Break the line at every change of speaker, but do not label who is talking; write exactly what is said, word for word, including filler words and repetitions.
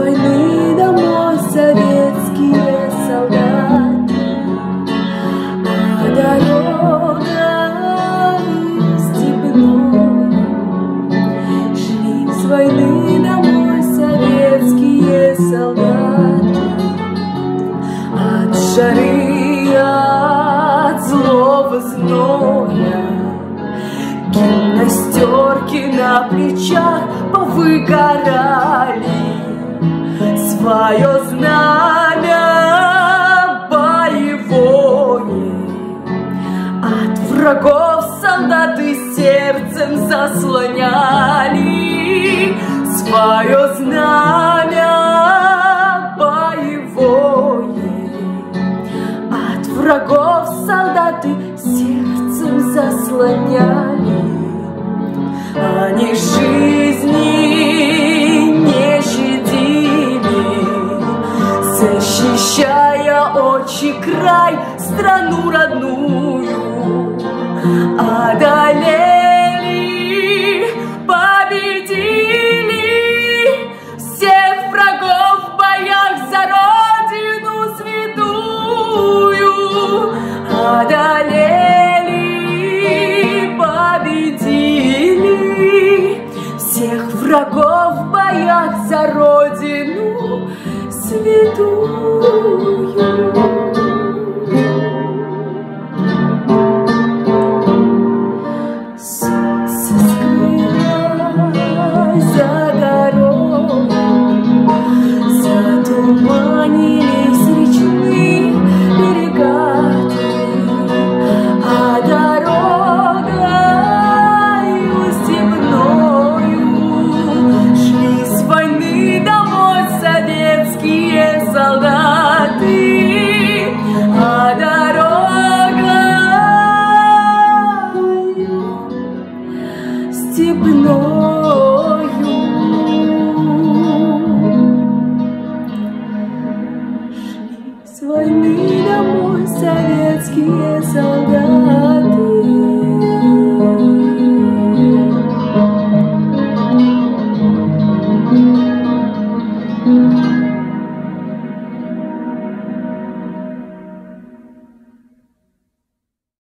войны домой советские солдаты, а дорогой степной шли с войны домой советские солдаты. От жары, от злого зноя, гимнастерки на плечах повыгорали, свое знамя боевое от врагов солдаты сердцем заслоняли, свое знамя боевое от врагов солдаты сердцем заслоняли. Они жизни не щадили, защищая отчий край, страну родную, одолели, победили всех врагов в боях за родину святую, одолели, победили всех врагов в боях за родину святую.